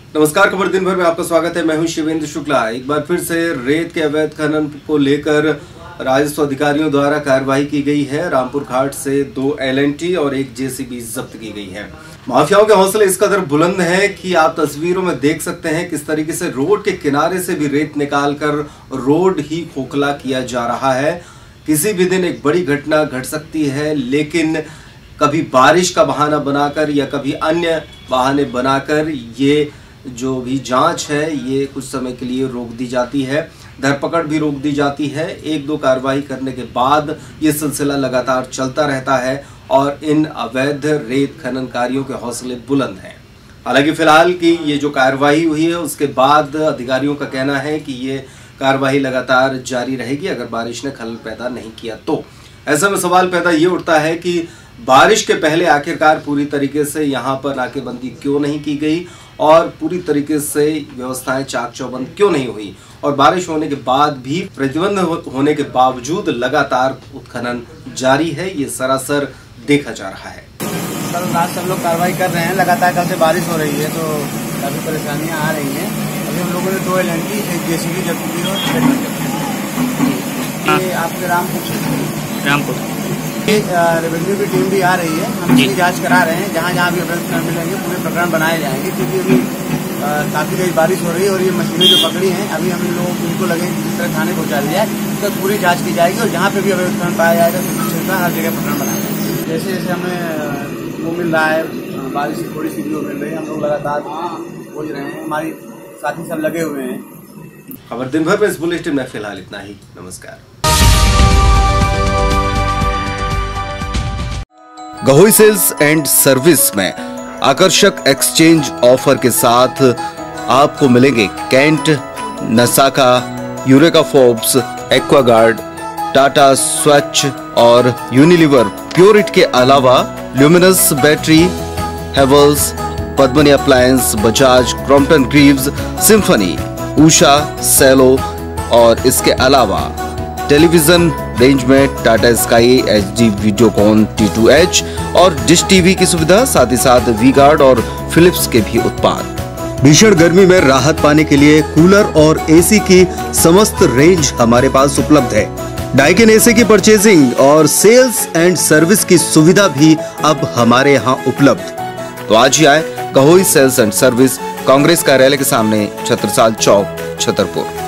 नमस्कार, खबर दिन भर में आपका स्वागत है। मैं हूं शिवेंद्र शुक्ला। एक बार फिर से रेत के अवैध खनन को लेकर राजस्व अधिकारियों द्वारा कार्रवाई की गई है। रामपुर घाट से 2 LNT और 1 JCB जब्त की गई है। माफियाओं के हौसले इस कदर बुलंद हैं कि आप तस्वीरों में देख सकते हैं किस तरीके से रोड के किनारे से भी रेत निकालकर रोड ही खोखला किया जा रहा है। किसी भी दिन एक बड़ी घटना घट सकती है, लेकिन कभी बारिश का बहाना बनाकर या कभी अन्य बहाने बनाकर ये जो भी जांच है ये कुछ समय के लिए रोक दी जाती है, धरपकड़ भी रोक दी जाती है। 1-2 कार्रवाई करने के बाद ये सिलसिला लगातार चलता रहता है और इन अवैध रेत खननकारियों के हौसले बुलंद हैं। हालांकि फिलहाल की ये जो कार्रवाई हुई है उसके बाद अधिकारियों का कहना है कि ये कार्रवाई लगातार जारी रहेगी अगर बारिश ने खलल पैदा नहीं किया तो। ऐसे में सवाल पैदा ये उठता है कि बारिश के पहले आखिरकार पूरी तरीके से यहाँ पर नाकेबंदी क्यों नहीं की गई और पूरी तरीके से व्यवस्थाएं चाक चौबंद क्यों नहीं हुई, और बारिश होने के बाद भी प्रतिबंध होने के बावजूद लगातार उत्खनन जारी है। ये सरासर देखा जा रहा है। कल रात सब लोग कार्रवाई कर रहे हैं, लगातार कल से बारिश हो रही है तो काफी परेशानियां आ रही हैं। अभी हम लोगों ने 2 LNT 1 JCB जब्त की और ये आपके रामपुर रेवेन्यू की टीम भी आ रही है। हम इसकी जांच करा रहे हैं, जहाँ जहाँ भी प्रकरण मिलेंगे पूरे प्रकरण बनाए जाएंगे, क्योंकि अभी काफी तेज बारिश हो रही है और ये मशीनें जो पकड़ी हैं अभी हम लोगों को उनको लगे जिस तरह थाने पहुँचा दिया है तो पूरी जांच की जाएगी और जहाँ पे भी अवैध उत्खनन पाया जाएगा तो हर जगह प्रकरण बनाया जाएगा। जैसे जैसे हमें वो मिल रहा है, बारिश की थोड़ी सी भी मिल रही है, हम लोग लगातार खोज रहे हैं, हमारी साथी सब लगे हुए हैं। खबर दिन भर में इस बुलेटिन में फिलहाल इतना ही। नमस्कार। गहोई सेल्स एंड सर्विस में आकर्षक एक्सचेंज ऑफर के साथ आपको मिलेंगे Kent, Nasaka, Eureka Forbes, Aquaguard, Tata Swach और यूनिलीवर प्योरिट के अलावा Luminous battery, Havells, Padmini appliance, Bajaj, Crompton Greaves, Symphony, Usha, Cello और इसके अलावा टेलीविजन रेंज में Tata sky HD Videocon T2H और डिश टीवी की सुविधा, साथ ही साथ वी-गार्ड और फिलिप्स के भी उत्पाद। भीषण गर्मी में राहत पाने के लिए कूलर और AC की समस्त रेंज हमारे पास उपलब्ध है। डाइकिन AC की परचेजिंग और सेल्स एंड सर्विस की सुविधा भी अब हमारे यहाँ उपलब्ध। तो आज ही आए Gahoi sales and service, Congress कार्यालय के सामने, छत्रसाल चौक, छतरपुर।